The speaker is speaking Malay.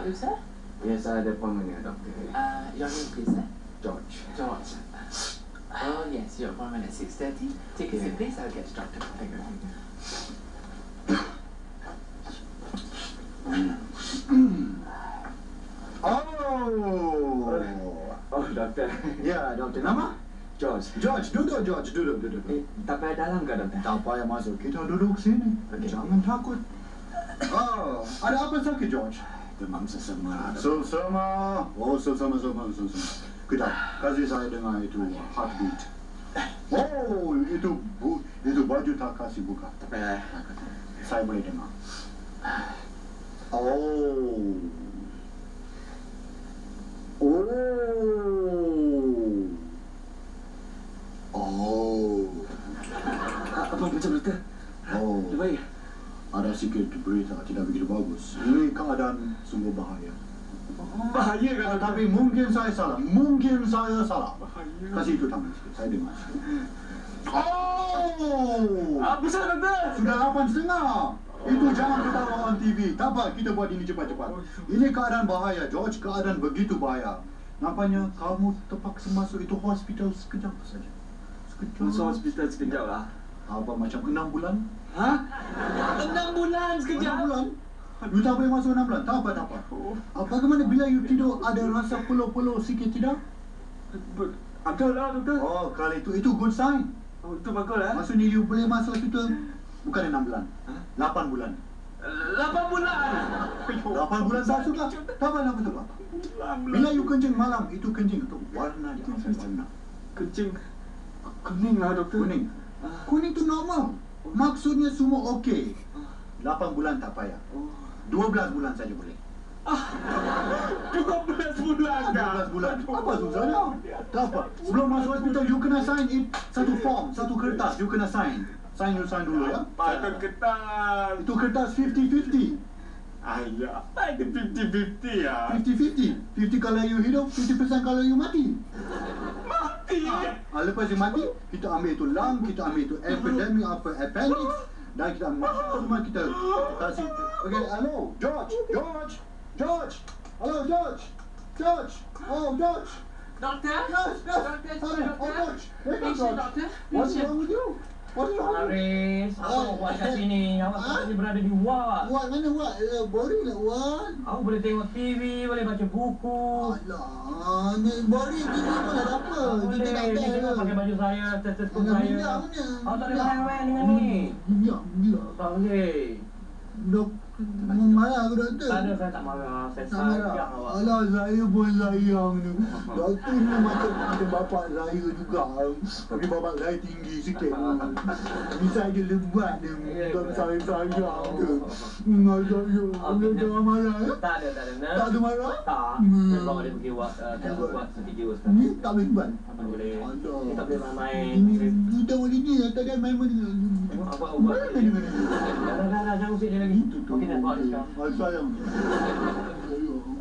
you, sir? Yes, I had an appointment here, doctor. Your name, please, sir? George. George. Oh, yes, your appointment at 6:30. Take a seat, please. I'll get started. Thank you. Oh, doktor. Ya, doktor. Nama? George. George, duduk George, duduk. Tak payah dalam ke, doktor? Tak payah masuk, kita duduk sini. Okey. Jangan takut. Oh, ada apa sakit George? Demam sesama. Sesama. Oh, sesama. Kita kasih saya dengan itu heartbeat. Oh, itu baju tak kasih buka. Tak payah. Saya boleh dengar. Oh. Apa macam doktor? Oh. Lebih baik. Ada sikit berita tidak begitu bagus. Ini keadaan sungguh bahaya. Bahaya kan? Tapi mungkin saya salah. Bahaya. Kasih itu tangan sikit. Saya dengar. Oh! Apa salah doktor? Sudah 8:30. Itu jangan ketawa on TV. Tak apa, kita buat ini cepat-cepat. Ini keadaan bahaya, George. Keadaan begitu bahaya. Nampaknya kamu terpaksa masuk itu hospital sekejap saja. Masuk hospital sekejap lah. Apa macam 6 bulan? Hah? 6 bulan sekejap? 6 bulan? You tak boleh masuk 6 bulan? Tak apa. Bagaimana bila you tidur ada rasa peluh-peluh sikit tidak? Ada lah doktor. Oh, kalau itu good sign. Oh, itu bagus lah. Maksudnya you boleh masuk hospital bukan 6 bulan. 8 bulan. 8 bulan. 8 bulan tak suka. Tak apa. Bila you kencing malam, itu kencing itu warna dia. Warna. Kencing kuning lah doktor. Kuning tu normal. Maksudnya semua okey. 8 bulan tak payah. 12 bulan saja boleh. 12 bulan dah. 12 bulan. Apa susahnya? Tak apa. Sebelum masuk hospital, you kena sign in satu form, satu kertas. You kena sign. Sign dulu ya. Patut kertas. Itu kertas 50-50. Ayah, ada 50-50 ya. 50-50. 50 kalau you hidup, 50% kalau you mati. Mati. Lepas you mati, kita ambil itu lung, kita ambil itu epidemic, appendix, dan kita masuk rumah kita kasih. Okay, hello, George. Hello, George. Oh, George. Doctor? Yes. Doctor, Oh, George. Wake up, Patient, George. doctor. What's wrong with you? Haris, apa awak buat kat sini? Awak sebenarnya berada di ward. Ward mana ward? Boring lah ward. Awak boleh tengok TV, boleh baca buku. Alah, ni boring gini pun ada apa? Boleh, Kita tak ni tengok pakai baju saya, stetoskop saya. Minyak mana? Awak tak boleh main-main dengan ni. Minyak. Tak boleh. Dok, marah ke doktor? Tak ada, saya tak marah. Saya Tak marah. sayang awak. Alah, saya pun sayang ni. Doktor ni macam bapak saya juga. Tapi bapak saya tinggi sikit. Ni saya lembat dia. Bukan saya sayang dia. Saya jangan marah ya? Tak ada. Tak ada marah? Tak. Saya bawa dia pergi buat video sekarang. Ni tak boleh buat. Tak boleh. Alah. Ni tak boleh main-main. Ni dah boleh ni. Tadi main-main. Tengok apa buat. Mana? Dah, jangan usik dia lagi. Okey, dah buat dia sekarang. Sayang.